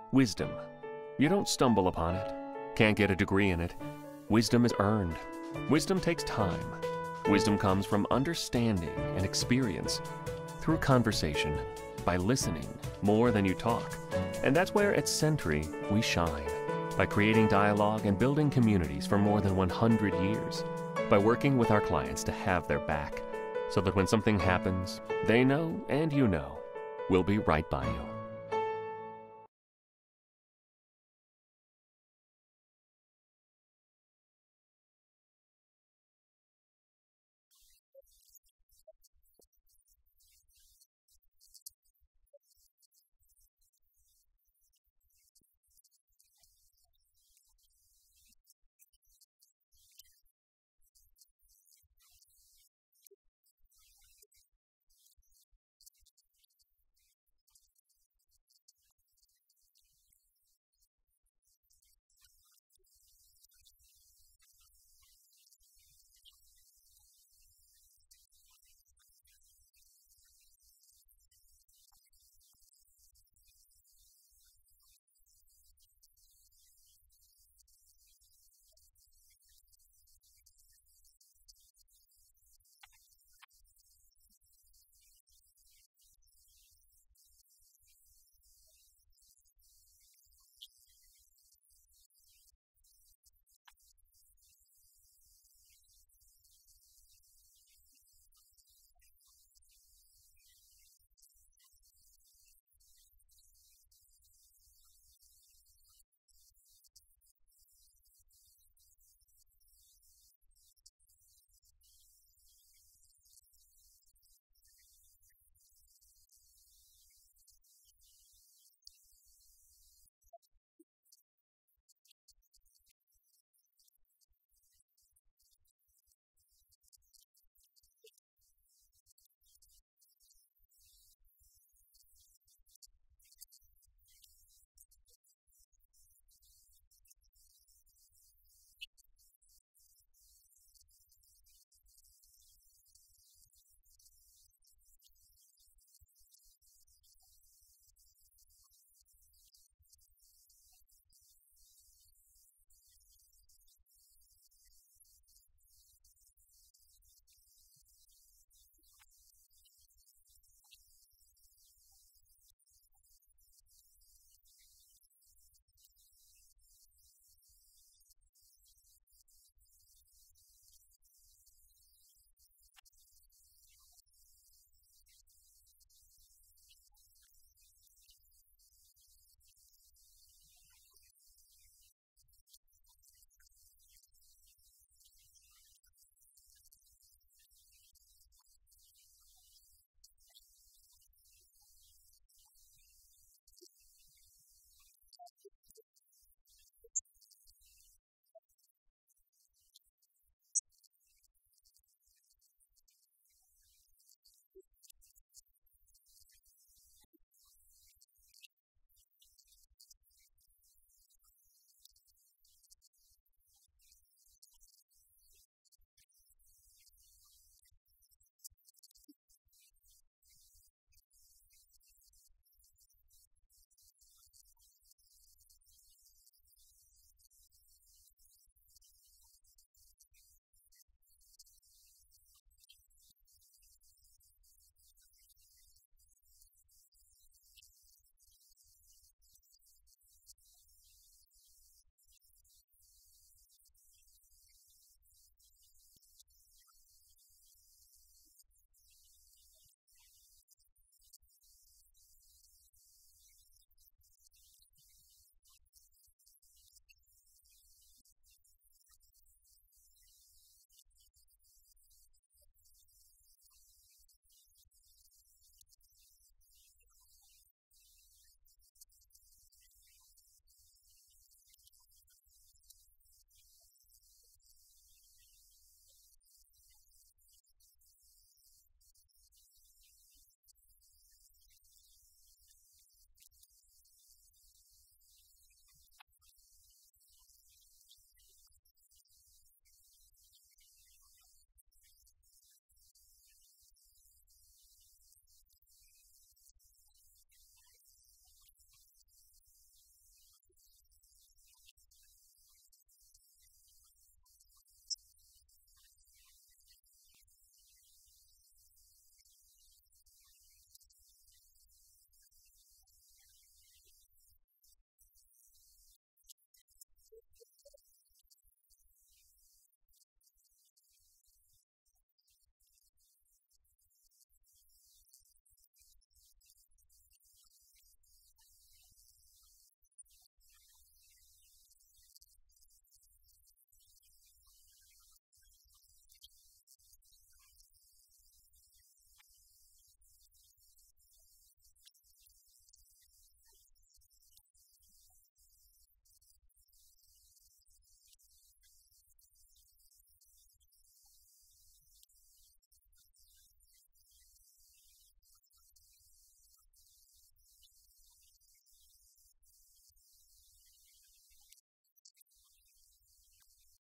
Wisdom. You don't stumble upon it. Can't get a degree in it. Wisdom is earned. Wisdom takes time. Wisdom comes from understanding and experience, through conversation, by listening more than you talk. And that's where at Sentry we shine, by creating dialogue and building communities for more than 100 years, by working with our clients to have their back, so that when something happens, they know and you know we'll be right by you.